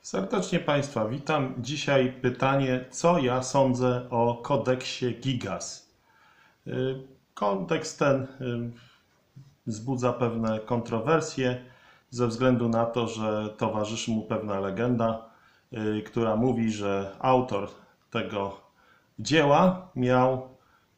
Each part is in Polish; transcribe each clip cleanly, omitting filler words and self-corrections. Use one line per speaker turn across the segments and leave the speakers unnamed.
Serdecznie Państwa witam. Dzisiaj pytanie, co ja sądzę o kodeksie Gigas. Kodeks ten wzbudza pewne kontrowersje ze względu na to, że towarzyszy mu pewna legenda, która mówi, że autor tego dzieła miał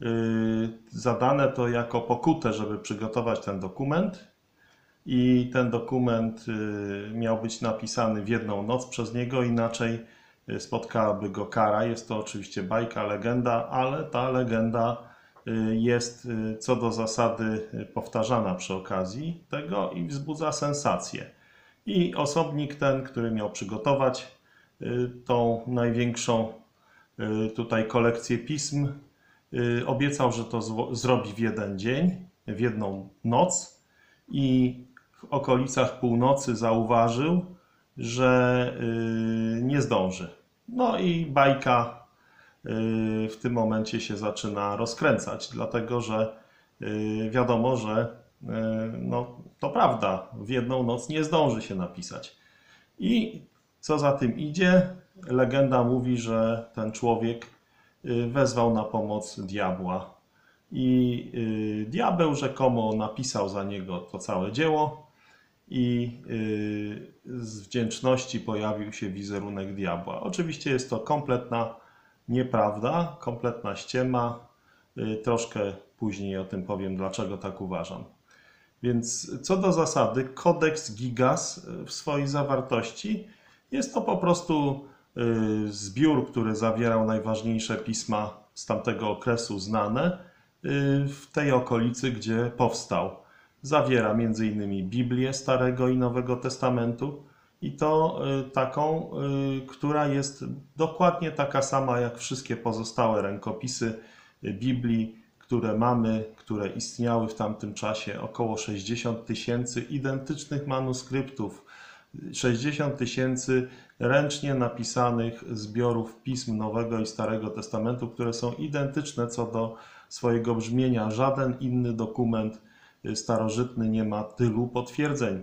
zadane to jako pokutę, żeby przygotować ten dokument. I ten dokument miał być napisany w jedną noc przez niego, inaczej spotkałaby go kara. Jest to oczywiście bajka, legenda, ale ta legenda jest co do zasady powtarzana przy okazji tego i wzbudza sensację. I osobnik ten, który miał przygotować tą największą tutaj kolekcję pism, obiecał, że to zrobi w jeden dzień, w jedną noc i w okolicach północy zauważył, że nie zdąży. No i bajka w tym momencie się zaczyna rozkręcać, dlatego że wiadomo, że no, to prawda, w jedną noc nie zdąży się napisać. I co za tym idzie, legenda mówi, że ten człowiek wezwał na pomoc diabła. I diabeł rzekomo napisał za niego to całe dzieło i z wdzięczności pojawił się wizerunek diabła. Oczywiście jest to kompletna nieprawda, kompletna ściema. Troszkę później o tym powiem, dlaczego tak uważam. Więc co do zasady, kodeks Gigas w swojej zawartości jest to po prostu zbiór, który zawierał najważniejsze pisma z tamtego okresu znane w tej okolicy, gdzie powstał. Zawiera m.in. Biblię Starego i Nowego Testamentu i to taką, która jest dokładnie taka sama jak wszystkie pozostałe rękopisy Biblii, które mamy, które istniały w tamtym czasie, około 60 tysięcy identycznych manuskryptów, 60 tysięcy ręcznie napisanych zbiorów pism Nowego i Starego Testamentu, które są identyczne co do swojego brzmienia. Żaden inny dokument starożytny nie ma tylu potwierdzeń.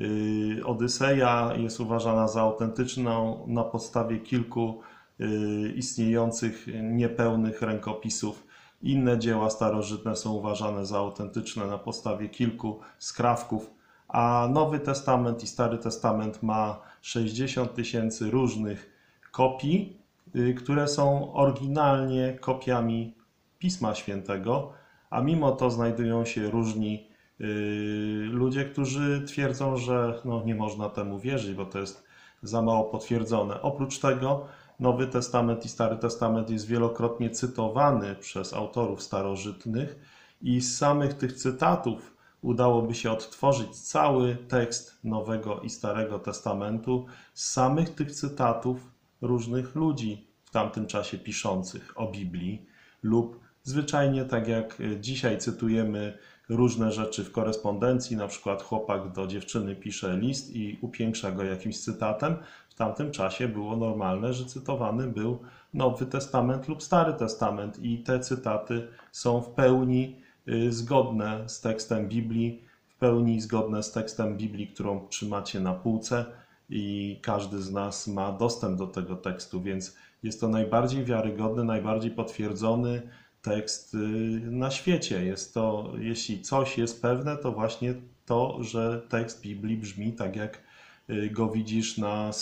Odyseja jest uważana za autentyczną na podstawie kilku istniejących niepełnych rękopisów. Inne dzieła starożytne są uważane za autentyczne na podstawie kilku skrawków, a Nowy Testament i Stary Testament ma 60 tysięcy różnych kopii, które są oryginalnie kopiami Pisma Świętego, a mimo to znajdują się różni ludzie, którzy twierdzą, że no, nie można temu wierzyć, bo to jest za mało potwierdzone. Oprócz tego Nowy Testament i Stary Testament jest wielokrotnie cytowany przez autorów starożytnych i z samych tych cytatów udałoby się odtworzyć cały tekst Nowego i Starego Testamentu, z samych tych cytatów różnych ludzi w tamtym czasie piszących o Biblii lub zwyczajnie tak jak dzisiaj cytujemy różne rzeczy w korespondencji, na przykład chłopak do dziewczyny pisze list i upiększa go jakimś cytatem. W tamtym czasie było normalne, że cytowany był Nowy Testament lub Stary Testament i te cytaty są w pełni zgodne z tekstem Biblii, w pełni zgodne z tekstem Biblii, którą trzymacie na półce i każdy z nas ma dostęp do tego tekstu, więc jest to najbardziej wiarygodny, najbardziej potwierdzony tekst na świecie. Jest to, jeśli coś jest pewne, to właśnie to, że tekst Biblii brzmi tak, jak go widzisz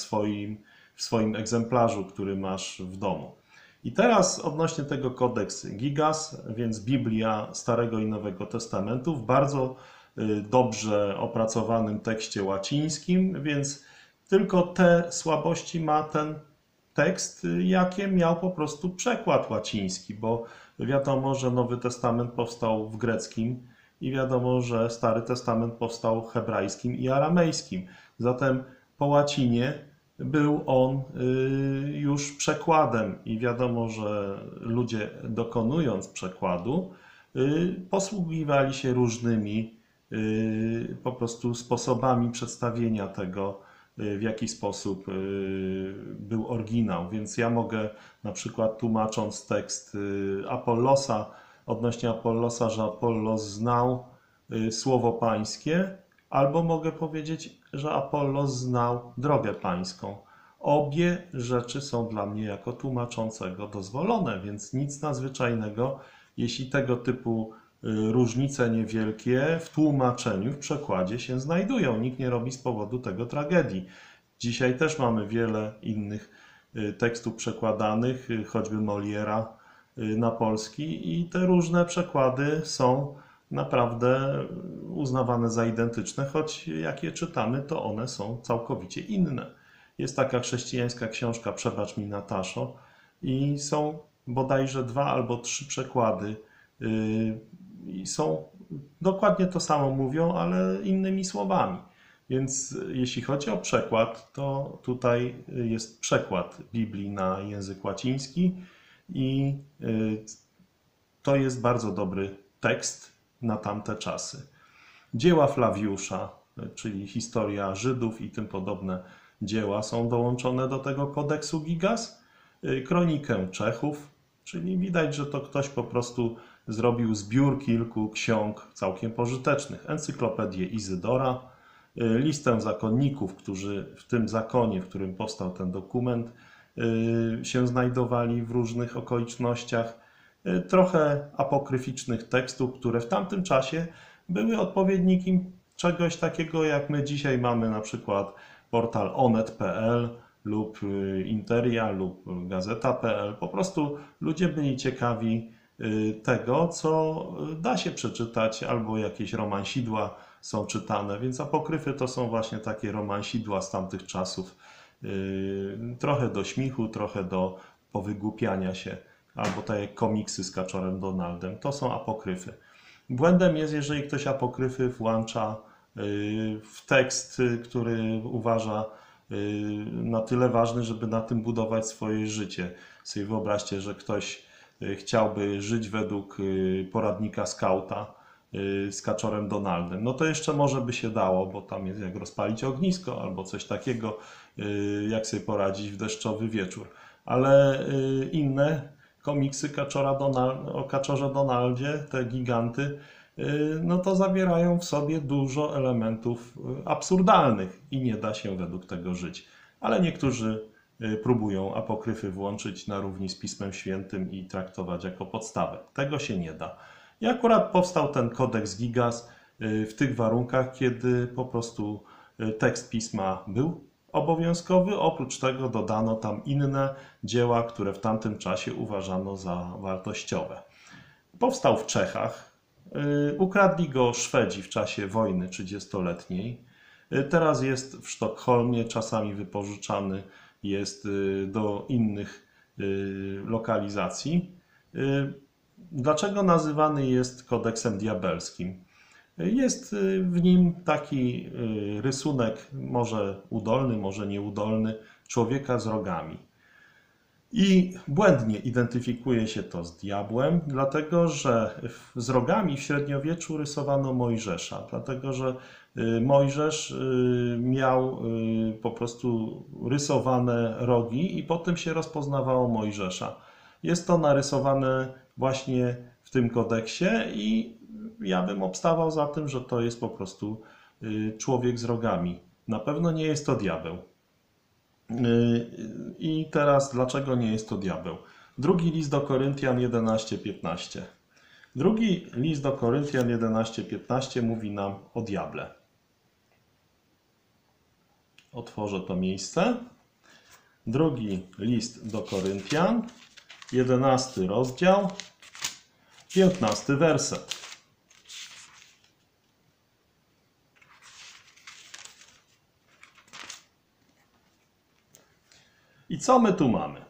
w swoim egzemplarzu, który masz w domu. I teraz odnośnie tego kodeks Gigas, więc Biblia Starego i Nowego Testamentu w bardzo dobrze opracowanym tekście łacińskim, więc tylko te słabości ma ten tekst, jakie miał po prostu przekład łaciński, bo wiadomo, że Nowy Testament powstał w greckim i wiadomo, że Stary Testament powstał w hebrajskim i aramejskim. Zatem po łacinie był on już przekładem i wiadomo, że ludzie dokonując przekładu posługiwali się różnymi po prostu sposobami przedstawienia tego, w jaki sposób był oryginał. Więc ja mogę na przykład tłumacząc tekst Apollosa, odnośnie Apollosa, że Apollos znał słowo pańskie, albo mogę powiedzieć, że Apollos znał drogę pańską. Obie rzeczy są dla mnie jako tłumaczącego dozwolone, więc nic nadzwyczajnego, jeśli tego typu różnice niewielkie w tłumaczeniu, w przekładzie się znajdują. Nikt nie robi z powodu tego tragedii. Dzisiaj też mamy wiele innych tekstów przekładanych, choćby Moliera na polski, i te różne przekłady są naprawdę uznawane za identyczne, choć jak je czytamy, to one są całkowicie inne. Jest taka chrześcijańska książka Przebacz mi, Nataszo, i są bodajże 2 albo 3 przekłady i są dokładnie to samo mówią, ale innymi słowami. Więc jeśli chodzi o przekład, to tutaj jest przekład Biblii na język łaciński i to jest bardzo dobry tekst na tamte czasy. Dzieła Flawiusza, czyli historia Żydów i tym podobne dzieła, są dołączone do tego kodeksu Gigas. Kronikę Czechów, czyli widać, że to ktoś po prostu zrobił zbiór kilku ksiąg całkiem pożytecznych. Encyklopedię Izydora, listę zakonników, którzy w tym zakonie, w którym powstał ten dokument, się znajdowali w różnych okolicznościach. Trochę apokryficznych tekstów, które w tamtym czasie były odpowiednikiem czegoś takiego, jak my dzisiaj mamy na przykład portal onet.pl lub Interia lub Gazeta.pl. Po prostu ludzie byli ciekawi tego, co da się przeczytać, albo jakieś romansidła są czytane, więc apokryfy to są właśnie takie romansidła z tamtych czasów. Trochę do śmiechu, trochę do powygłupiania się, albo tak jak komiksy z Kaczorem Donaldem. To są apokryfy. Błędem jest, jeżeli ktoś apokryfy włącza w tekst, który uważa na tyle ważny, żeby na tym budować swoje życie. Sobie wyobraźcie, że ktoś chciałby żyć według poradnika skauta z Kaczorem Donaldem. No to jeszcze może by się dało, bo tam jest jak rozpalić ognisko albo coś takiego, jak sobie poradzić w deszczowy wieczór. Ale inne komiksy o Kaczorze Donaldzie, te giganty, no to zawierają w sobie dużo elementów absurdalnych i nie da się według tego żyć. Ale niektórzy próbują apokryfy włączyć na równi z Pismem Świętym i traktować jako podstawę. Tego się nie da. I akurat powstał ten kodeks Gigas w tych warunkach, kiedy po prostu tekst pisma był obowiązkowy. Oprócz tego dodano tam inne dzieła, które w tamtym czasie uważano za wartościowe. Powstał w Czechach. Ukradli go Szwedzi w czasie wojny 30-letniej. Teraz jest w Sztokholmie, czasami wypożyczany jest do innych lokalizacji. Dlaczego nazywany jest kodeksem diabelskim? Jest w nim taki rysunek, może udolny, może nieudolny, człowieka z rogami. I błędnie identyfikuje się to z diabłem, dlatego że z rogami w średniowieczu rysowano Mojżesza, dlatego że Mojżesz miał po prostu rysowane rogi i potem się rozpoznawało Mojżesza. Jest to narysowane właśnie w tym kodeksie i ja bym obstawał za tym, że to jest po prostu człowiek z rogami. Na pewno nie jest to diabeł. I teraz dlaczego nie jest to diabeł? Drugi list do Koryntian 11:15. Drugi list do Koryntian 11:15 mówi nam o diable. Otworzę to miejsce. Drugi list do Koryntian, 11 rozdział, 15 werset. I co my tu mamy?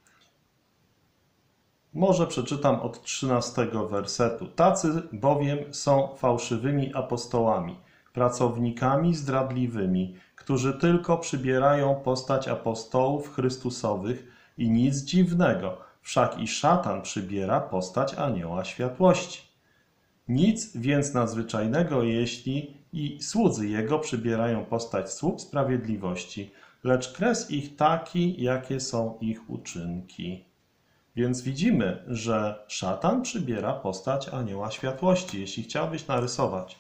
Może przeczytam od 13 wersetu. Tacy bowiem są fałszywymi apostołami, pracownikami zdradliwymi, którzy tylko przybierają postać apostołów Chrystusowych i nic dziwnego, wszak i szatan przybiera postać anioła światłości. Nic więc nadzwyczajnego, jeśli i słudzy jego przybierają postać sług sprawiedliwości, lecz kres ich taki, jakie są ich uczynki. Więc widzimy, że szatan przybiera postać anioła światłości. Jeśli chciałbyś narysować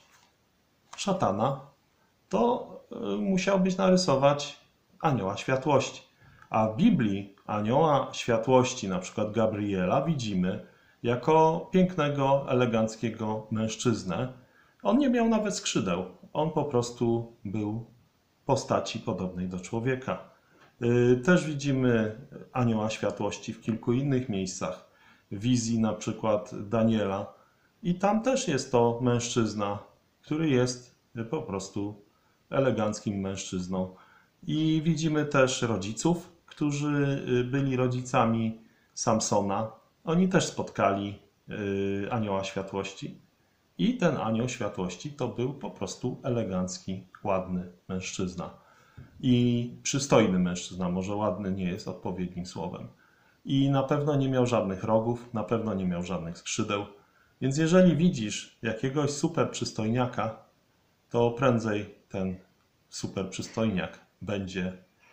szatana, to musiałbyś narysować anioła światłości. A w Biblii anioła światłości, na przykład Gabriela, widzimy jako pięknego, eleganckiego mężczyznę. On nie miał nawet skrzydeł. On po prostu był postaci podobnej do człowieka. Też widzimy anioła światłości w kilku innych miejscach. W wizji na przykład Daniela. I tam też jest to mężczyzna, który jest po prostu eleganckim mężczyzną. I widzimy też rodziców, którzy byli rodzicami Samsona. Oni też spotkali anioła światłości. I ten anioł światłości to był po prostu elegancki, ładny mężczyzna. I przystojny mężczyzna, może ładny nie jest odpowiednim słowem. I na pewno nie miał żadnych rogów, na pewno nie miał żadnych skrzydeł. Więc jeżeli widzisz jakiegoś super przystojniaka, to prędzej ten super przystojniak będzie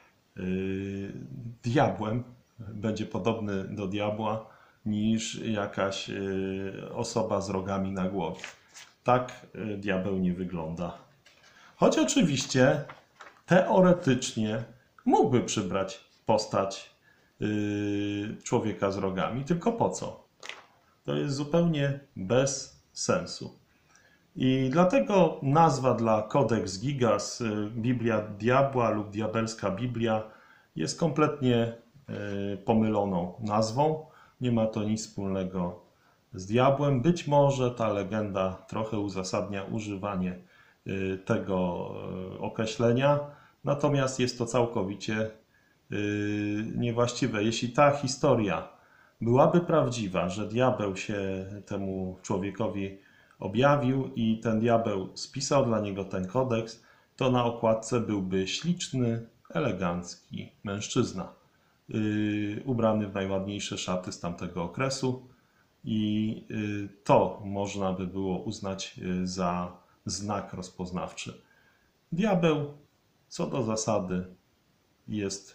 diabłem, będzie podobny do diabła, niż jakaś osoba z rogami na głowie. Tak diabeł nie wygląda. Choć oczywiście teoretycznie mógłby przybrać postać człowieka z rogami, tylko po co? To jest zupełnie bez sensu. I dlatego nazwa dla Codex Gigas, Biblia Diabła lub Diabelska Biblia, jest kompletnie pomyloną nazwą. Nie ma to nic wspólnego z diabłem. Być może ta legenda trochę uzasadnia używanie tego określenia, natomiast jest to całkowicie niewłaściwe. Jeśli ta historia byłaby prawdziwa, że diabeł się temu człowiekowi objawił i ten diabeł spisał dla niego ten kodeks, to na okładce byłby śliczny, elegancki mężczyzna, ubrany w najładniejsze szaty z tamtego okresu i to można by było uznać za znak rozpoznawczy. Diabeł co do zasady jest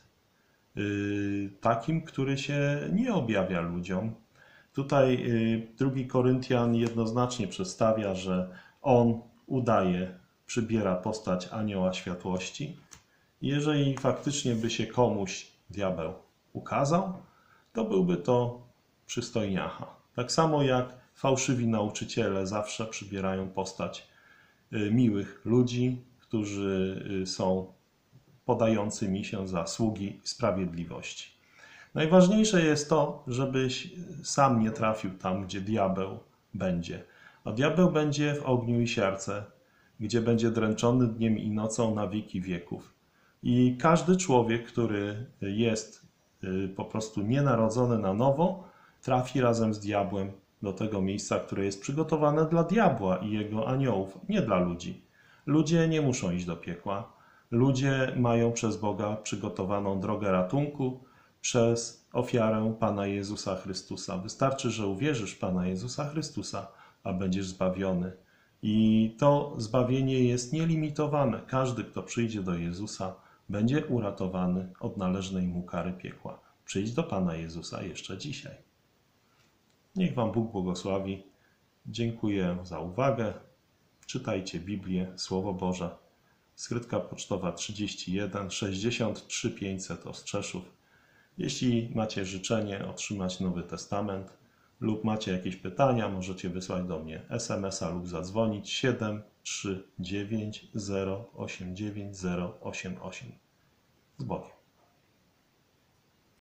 takim, który się nie objawia ludziom. Tutaj 2 Koryntian jednoznacznie przedstawia, że on przybiera postać anioła światłości. Jeżeli faktycznie by się komuś diabeł ukazał, to byłby to przystojniacha. Tak samo jak fałszywi nauczyciele zawsze przybierają postać miłych ludzi, którzy są podającymi się za sługi sprawiedliwości. Najważniejsze jest to, żebyś sam nie trafił tam, gdzie diabeł będzie. A diabeł będzie w ogniu i siarce, gdzie będzie dręczony dniem i nocą na wieki wieków. I każdy człowiek, który jest po prostu nienarodzony na nowo, trafi razem z diabłem do tego miejsca, które jest przygotowane dla diabła i jego aniołów, nie dla ludzi. Ludzie nie muszą iść do piekła. Ludzie mają przez Boga przygotowaną drogę ratunku przez ofiarę Pana Jezusa Chrystusa. Wystarczy, że uwierzysz w Pana Jezusa Chrystusa, a będziesz zbawiony. I to zbawienie jest nielimitowane. Każdy, kto przyjdzie do Jezusa, będzie uratowany od należnej mu kary piekła. Przyjdź do Pana Jezusa jeszcze dzisiaj. Niech Wam Bóg błogosławi. Dziękuję za uwagę. Czytajcie Biblię, Słowo Boże. Skrytka pocztowa 31 63 500 Ostrzeszów. Jeśli macie życzenie otrzymać Nowy Testament lub macie jakieś pytania, możecie wysłać do mnie SMS-a lub zadzwonić 739 089 088. Z Bogiem.